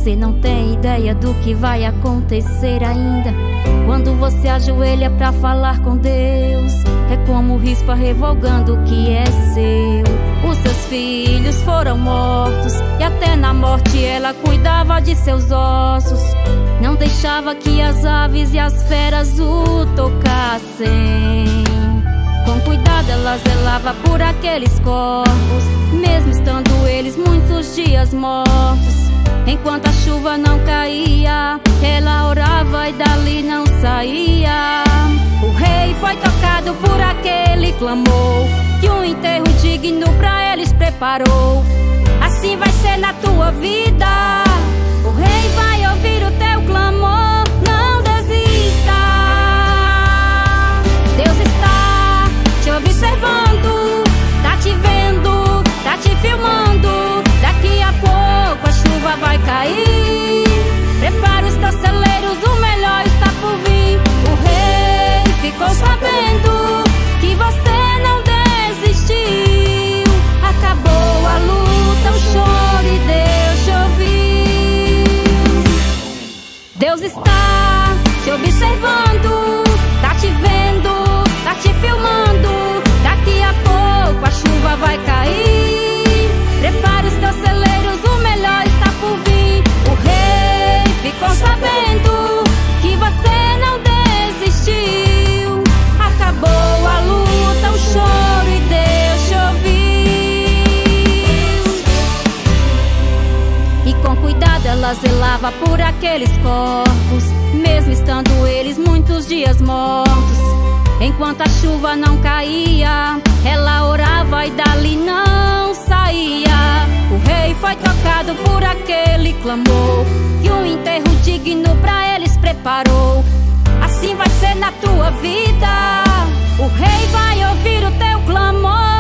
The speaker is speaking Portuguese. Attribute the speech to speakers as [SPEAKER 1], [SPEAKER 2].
[SPEAKER 1] Você não tem ideia do que vai acontecer ainda. Quando você ajoelha pra falar com Deus, é como rispa revogando o que é seu. Os seus filhos foram mortos, e até na morte ela cuidava de seus ossos. Não deixava que as aves e as feras o tocassem. Com cuidado ela zelava por aqueles corpos, mesmo estando eles muitos dias mortos. Enquanto a chuva não caía, ela orava e dali não saía. O rei foi tocado por aquele clamor, que um enterro digno pra eles preparou. Assim vai ser na tua vida, o rei vai ouvir o teu clamor. Não desista, Deus está te observando, tá te vendo, tá te filmando. Daqui a pouco a chuva vai cair. Prepara os teus celeiros, o melhor está por vir. O rei ficou sabendo que você não desistiu. Acabou a luta, o choro e Deus te ouviu. Deus está te observando, tá te vendo, tá te filmando. Daqui a pouco a chuva vai cair. Prepara os teus celeiros, o melhor está por vir. O rei ficou sabendo que você não desistiu. Acabou a luta, o choro e Deus te ouviu. E com cuidado ela zelava por aqueles corpos, mesmo estando eles muitos dias mortos. Enquanto a chuva não caía, ela orava e dali não saía. O rei foi tocado por aquele clamor, que um enterro digno pra eles preparou. Assim vai ser na tua vida, o rei vai ouvir o teu clamor.